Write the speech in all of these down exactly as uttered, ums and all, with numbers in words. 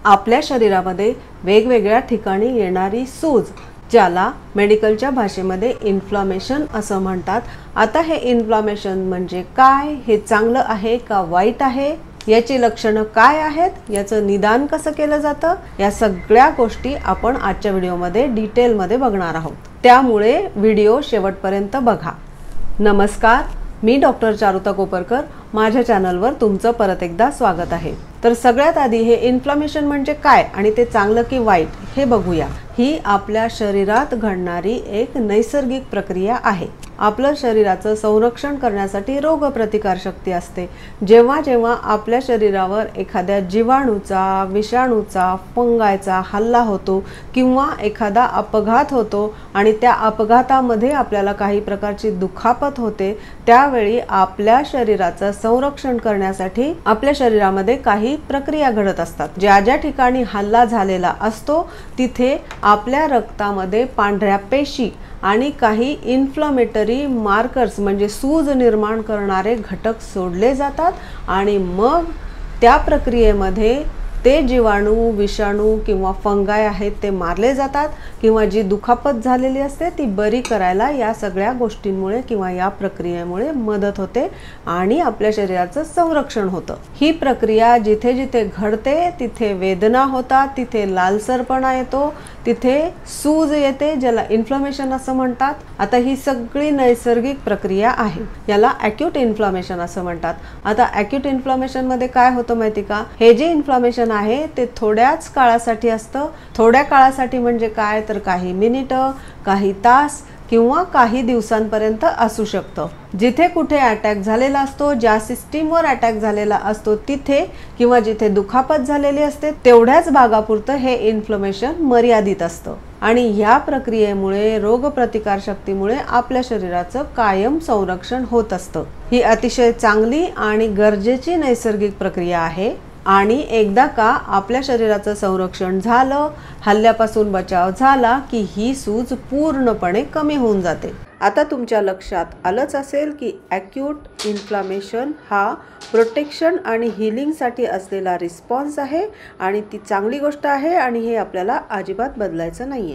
आपल्या शरीरामध्ये वेगवेगळ्या ठिकाणी येणारी सूज, ज्याला मेडिकलच्या भाषेमध्ये इन्फ्लामेशन असं म्हणतात। आता हे इन्फ्लामेशन म्हणजे काय, हे चांगलं आहे का वाईट आहे, याची लक्षणं काय आहेत, याचं निदान कसं केलं जातं, या सगळ्या गोष्टी आपण आजच्या व्हिडिओमध्ये डिटेलमध्ये बघणार आहोत। त्यामुळे व्हिडिओ शेवटपर्यंत बघा। नमस्कार, मी डॉक्टर चारुता कोपरकर, माझ्या चॅनलवर तुमचं परत एकदा स्वागत आहे। तर सगळ्यात आधी हे इन्फ्लामेशन म्हणजे काय आणि ते चांगलं की वाईट हे बघूया। ही आपल्या शरीरात घडणारी एक नैसर्गिक प्रक्रिया आहे। आपलं शरीराचं संरक्षण करण्यासाठी रोगप्रतिकार शक्ती असते। जेव्हा जेव्हा आपल्या शरीरावर एखाद्या जीवाणूचा, विषाणूचा, फंगायचा हल्ला होतो किंवा एखादा अपघात होतो आणि त्या अपघातामध्ये आपल्याला काही प्रकारची दुखापत होते, त्यावेळी आपल्या शरीराचं संरक्षण करण्यासाठी आपल्या शरीरामध्ये काही प्रक्रिया घडत असतात। ज्या ज्या ठिकाणी हल्ला झालेला असतो तिथे आपल्या रक्तामध्ये पांढऱ्या पेशी आणि काही इन्फ्लेमेटरी मार्कर्स म्हणजे सूज निर्माण करणारे घटक सोडले जातात आणि मग त्या प्रक्रियेमध्ये ते जीवाणू, विषाणू किंवा फंगाय आहेत ते मारले जातात किंवा जी दुखापत झालेली असते ती बरी करायला या सगळ्या गोष्टींमुळे किंवा या प्रक्रियेमुळे मदत होते आणि आपल्या शरीराचं संरक्षण होतं। ही प्रक्रिया जिथे जिथे घडते तिथे वेदना होतात, तिथे लालसरपणा येतो, तिथे सूज येते, ज्याला इन्फ्लेमेशन असं म्हणतात। आता ही सगळी नैसर्गिक प्रक्रिया आहे, याला ॲक्यूट इन्फ्लेमेशन असं म्हणतात। आता ॲक्यूट इन्फ्लेमेशन मध्ये काय होतं माहिती का, हे जे इन्फ्लेमेशन आहे ते थोड्याच काळासाठी असतं। थोड्या काळासाठी म्हणजे काय, तर काही मिनिटं, काही तास किंवा काही दिवसांपर्यंत असू शकतं। जिथे कुठे अटॅक झालेला असतो, ज्या सिस्टीमवर अटॅक झालेला असतो तिथे किंवा जिथे दुखापत झालेली असते तेवढ्याच भागापुरतं हे इन्फ्लेमेशन मर्यादित असतं आणि ह्या प्रक्रियेमुळे रोगप्रतिकार शक्तीमुळे आपल्या शरीराचं कायम संरक्षण होत असतं। ही अतिशय चांगली आणि गरजेची नैसर्गिक प्रक्रिया आहे आणि एकदा का आपल्या शरीराचं संरक्षण झालं, हल्ल्यापासून बचाव झाला की ही सूज पूर्णपणे कमी होऊन जाते। आता तुमच्या लक्षात आलंच असेल की ॲक्यूट इन्फ्लेमेशन हा प्रोटेक्शन आणि हीलिंगसाठी असलेला रिस्पॉन्स आहे आणि ती चांगली गोष्ट आहे आणि हे आपल्याला अजिबात बदलायचं नाहीये।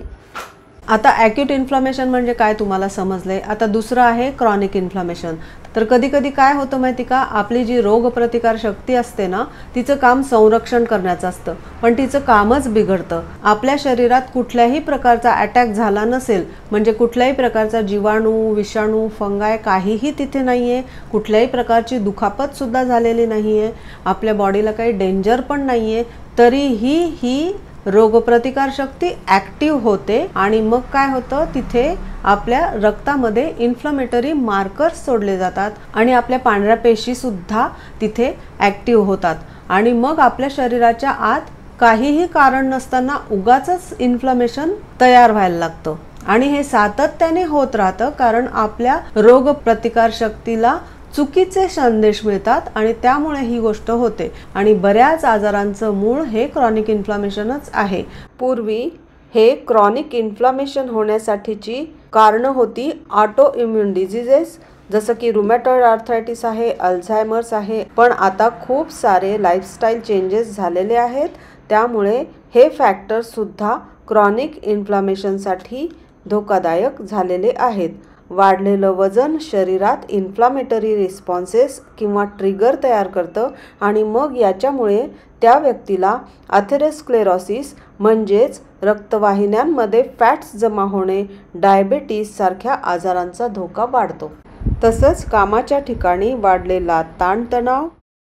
आता ॲक्यूट इन्फ्लेमेशन म्हणजे काय तुम्हाला समजले। आता दुसरं आहे क्रॉनिक इन्फ्लेमेशन। तर कधी कधी काय होतं माहिती का, आपली जी रोगप्रतिकार शक्ती असते ना तिचं काम संरक्षण करण्याचं असतं, पण तिचं कामच बिघडतं। आपल्या शरीरात कुठल्याही प्रकारचा अटॅक झाला नसेल म्हणजे कुठल्याही प्रकारचा जीवाणू, विषाणू, फंगाय काहीही तिथे नाहीये, कुठल्याही प्रकारची दुखापत सुद्धा झालेली नाहीये, आपल्या बॉडीला काही डेंजर पण नाहीये, तरीही ही रोगप्रतिकार शक्ती ॲक्टिव्ह होते आणि मग काय होतं, तिथे आपल्या रक्तामध्ये इन्फ्लेमेटरी मार्कर्स सोडले जातात आणि आपल्या पांढऱ्या पेशी सुद्धा तिथे ॲक्टिव्ह होतात आणि मग आपल्या शरीराच्या आत काहीही कारण नसताना उगाचच इन्फ्लेमेशन तयार व्हायला लागतं आणि हे सातत्याने होत राहतं कारण आपल्या रोगप्रतिकार शक्तीला चुकीचे संदेश मिळतात आणि त्यामुळे ही गोष्ट होते आणि बऱ्याच आजारांचं मूळ हे क्रॉनिक इन्फ्लेमेशनच आहे। पूर्वी हे क्रॉनिक इन्फ्लेमेशन होण्यासाठीची कारणं होती ऑटो इम्युन डिझिजेस, जसं की रुमॅटॉइड आर्थरायटिस आहे, अल्झायमर्स आहे, पण आता खूप सारे लाईफस्टाईल चेंजेस झालेले आहेत, त्यामुळे हे फॅक्टर सुद्धा क्रॉनिक इन्फ्लेमेशनसाठी धोकादायक झालेले आहेत। वाढलेलं वजन शरीरात इन्फ्लेमेटरी रिस्पॉन्सेस किंवा ट्रिगर तयार करतं आणि मग याच्यामुळे त्या व्यक्तीला अथेरोस्क्लेरोसिस म्हणजेच रक्तवाहिन्यांमध्ये फॅट्स जमा होणे, डायबिटीस सारख्या आजारांचा धोका वाढतो। तसंच कामाच्या ठिकाणी वाढलेला ताणतणाव,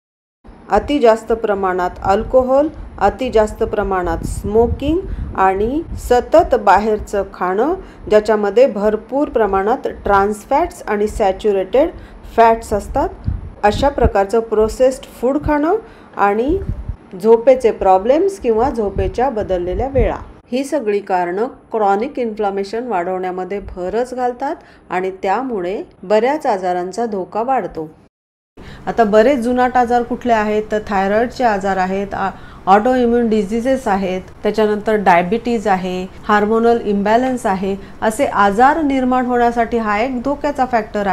अति जास्त प्रमाणात अल्कोहोल, अति जास्त प्रमाणात स्मोकिंग आणि सतत बाहेरचं खाणं ज्याच्यामध्ये भरपूर प्रमाणात ट्रान्स फॅट्स आणि सॅच्युरेटेड फॅट्स असतात, अशा प्रकारचं प्रोसेस्ड फूड खाणं आणि झोपेचे प्रॉब्लेम्स किंवा झोपेच्या बदललेल्या वेळा, ही सगळी कारणं क्रॉनिक इन्फ्लेमेशन वाढवण्यामध्ये भरच घालतात आणि त्यामुळे बऱ्याच आजारांचा धोका वाढतो। आता बरेच जुनाट आजार कुठले आहेत, तर थायरॉइडचे आजार आहेत, ऑटो इम्युन डिझिजेस आहेत, त्याच्यानंतर डायबिटीज आहे, हार्मोनल इम्बॅलन्स आहे, असे आजार निर्माण होण्यासाठी हा एक धोक्याचा फॅक्टर आहे।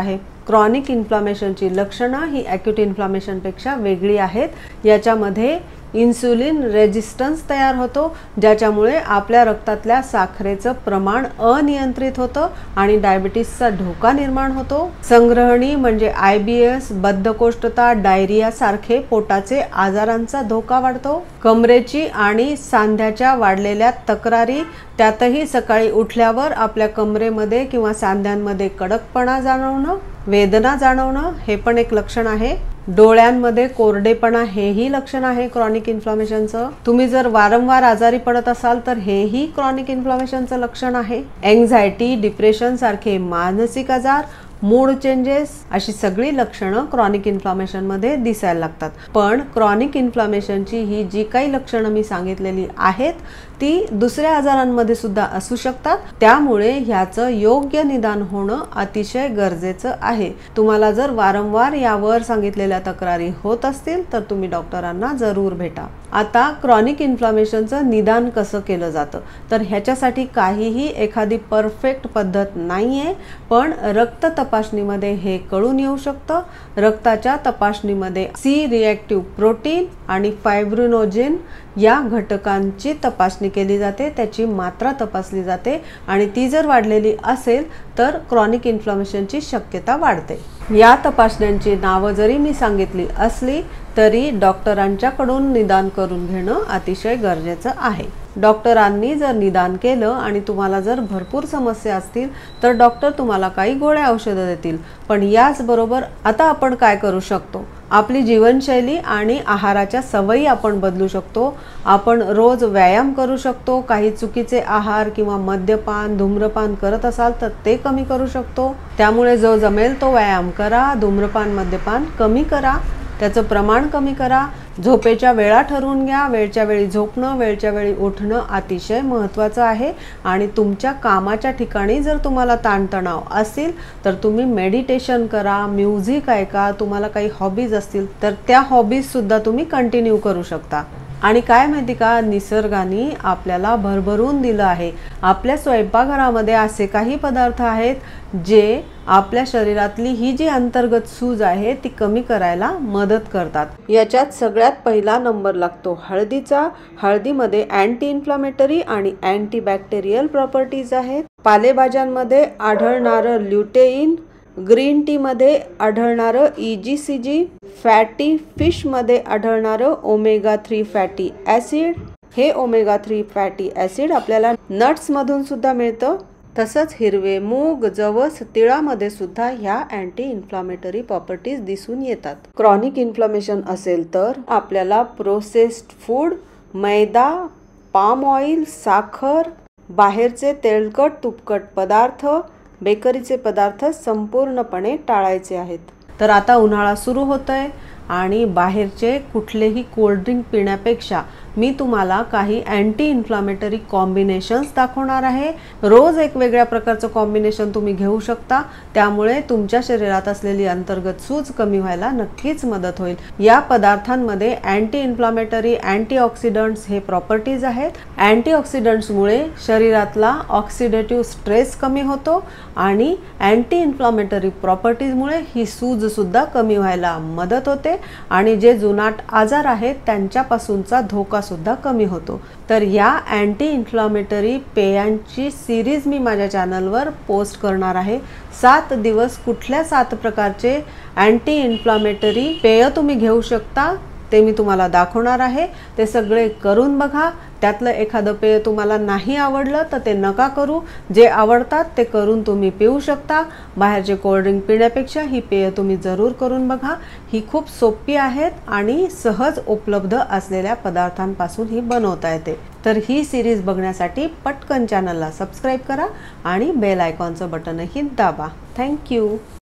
क्रॉनिक इन्फ्लामेशनची लक्षणं ही ॲक्यूट इन्फ्लामेशनपेक्षा वेगळी आहेत। याच्यामध्ये इन्सुलिन रेजिस्टन्स तयार होतो, ज्याच्यामुळे आपल्या रक्तातल्या साखरेचं प्रमाण अनियंत्रित होतं आणि डायबिटीसचा धोका निर्माण होतो। संग्रहणी म्हणजे आय बी एस, बद्धकोष्ठता, डायरिया सारखे पोटाचे आजारांचा धोका वाढतो। कमरेची आणि सांध्याच्या वाढलेल्या तक्रारी, त्यातही सकाळी उठल्यावर आपल्या कमरेमध्ये किंवा सांध्यांमध्ये कडकपणा जाणवणं, वेदना जाणवणं हे पण एक लक्षण आहे। डोळ्यांमध्ये कोरडेपणा हेही लक्षण आहे क्रॉनिक इन्फ्लामेशनचं। तुम्ही जर वारंवार आजारी पडत असाल तर हेही क्रॉनिक इन्फ्लामेशनचं लक्षण आहे। एन्झायटी, डिप्रेशन सारखे मानसिक आजार, मूड चेंजेस अशी सगळी लक्षणं क्रॉनिक इन्फ्लामेशनमध्ये दिसायला लागतात। पण क्रॉनिक इन्फ्लामेशनची ही जी काही लक्षणं मी सांगितलेली आहेत ती दुसऱ्या आजारांमध्ये सुद्धा असू शकतात, त्यामुळे ह्याचं योग्य निदान होणं अतिशय गरजेचं आहे। तुम्हाला जर वारंवार यावर सांगितलेल्या तक्रारी होत असतील तर तुम्ही डॉक्टरांना जरूर भेटा। आता क्रॉनिक इन्फ्लामेशनचं निदान कसं केलं जातं, तर ह्याच्यासाठी काहीही एखादी परफेक्ट पद्धत नाहीये, पण रक्त तपासणीमध्ये हे कळून येऊ शकतं। रक्ताच्या तपासणीमध्ये सी रिएक्टिव्ह प्रोटीन आणि फायब्रिनोजेन या घटकांची तपासणी केली जाते, त्याची मात्रा तपासली जाते आणि ती जर वाढलेली असेल तर क्रॉनिक इन्फ्लामेशनची शक्यता वाढते। या तपासण्यांची नावं जरी मी सांगितली असली तरी डॉक्टरांच्याकडून निदान करून घेणं अतिशय गरजेचं आहे। डॉक्टरांनी जर निदान केलं आणि तुम्हाला जर भरपूर समस्या असतील तर डॉक्टर तुम्हाला काही गोळ्या औषधं देतील, पण याचबरोबर आता आपण काय करू शकतो, आपली जीवनशैली आणि आहाराच्या सवयी आपण बदलू शकतो। आपण रोज व्यायाम करू शकतो, काही चुकीचे आहार किंवा मद्यपान, धूम्रपान करत असाल तर ते कमी करू शकतो। त्यामुळे जो जमेल तो व्यायाम करा, धूम्रपान, मद्यपान कमी करा, त्याचं प्रमाण कमी करा। झोपेच्या वेळा ठरवून घ्या, वेळच्या वेळी झोपणं, वेळच्या वेळी उठणं अतिशय महत्त्वाचं आहे। आणि तुमच्या कामाच्या ठिकाणी जर तुम्हाला ताणतणाव असेल तर तुम्ही मेडिटेशन करा, म्युझिक ऐका, तुम्हाला काही हॉबीज असतील तर त्या हॉबीज सुद्धा तुम्ही कंटिन्यू करू शकता। आणि काय माहिती का, निसर्गाने आपल्याला भरभरून दिलं आहे। आपल्या स्वयंपाकघरामध्ये असे काही पदार्थ आहेत जे आपल्या शरीरातली ही जी अंतर्गत सूज आहे ती कमी करायला मदत करतात। याच्यात सगळ्यात पहिला नंबर लागतो हळदीचा। हळदीमध्ये अँटी इन्फ्लामेटरी आणि अँटीबॅक्टेरियल प्रॉपर्टीज आहेत। पालेभाज्यांमध्ये आढळणारं ल्युटेइन, ग्रीन टी मध्ये आढळणारं E G C G, fatty fish मध्ये आढळणारं ओमेगा थ्री फॅटी ॲसिड, हे ओमेगा थ्री फॅटी ॲसिड आपल्याला नट्स मधून सुद्धा मिळतं। तसंच हिरवे मूग, जवस, तिळामध्ये सुद्धा ह्या अँटी इन्फ्लामेटरी प्रॉपर्टीज दिसून येतात। क्रॉनिक इन्फ्लामेशन असेल तर आपल्याला प्रोसेस्ड फूड, मैदा, पाम ऑइल, साखर, बाहेरचे तेलकट तुपकट पदार्थ, बेकरीचे पदार्थ संपूर्णपणे टाळायचे आहेत। तर आता उन्हाळा सुरू होतोय आणि बाहेरचे कुठलेही कोल्ड्रिंक पिण्यापेक्षा मी तुम्हाला काही अँटी इन्फ्लामेटरी कॉम्बिनेशन्स दाखवणार आहे। रोज एक वेगळ्या प्रकारचं कॉम्बिनेशन तुम्ही घेऊ शकता, त्यामुळे तुमच्या शरीरात असलेली अंतर्गत सूज कमी व्हायला नक्कीच मदत होईल। या पदार्थांमध्ये अँटी इन्फ्लामेटरी, अँटीऑक्सिडंट्स हे प्रॉपर्टीज आहेत। अँटीऑक्सिडंट्समुळे शरीरातला ऑक्सिडेटिव्ह स्ट्रेस कमी होतो आणि अँटी इन्फ्लामेटरी प्रॉपर्टीजमुळे ही सूज सुद्धा कमी व्हायला मदत होते आणि जे जुनाट आजार आहेत त्यांच्यापासूनचा धोका सुद्धा कमी होतो। तर या अँटी इन्फ्लामेटरी पेयांची सिरीज मी माझ्या चॅनलवर पोस्ट करणार आहे। सात दिवस कुठल्या सात प्रकारचे अँटी इन्फ्लामेटरी पेय तुम्ही घेऊ शकता ते मी तुम्हाला दाखवणार आहे। ते सगळे करून बघा। त्यातलं एखादं पेय तुम्हाला नाही आवडलं तर ते नका करू, जे आवडतात ते करून तुम्ही पिऊ शकता। बाहेरचे कोल्ड्रिंक पिण्यापेक्षा ही पेय तुम्ही जरूर करून बघा। ही खूप सोपी आहेत आणि सहज उपलब्ध असलेल्या पदार्थांपासून ही बनवता येते। तर ही सिरीज बघण्यासाठी पटकन चॅनलला सबस्क्राईब करा आणि बेल आयकॉनचं बटनही दाबा। थँक्यू।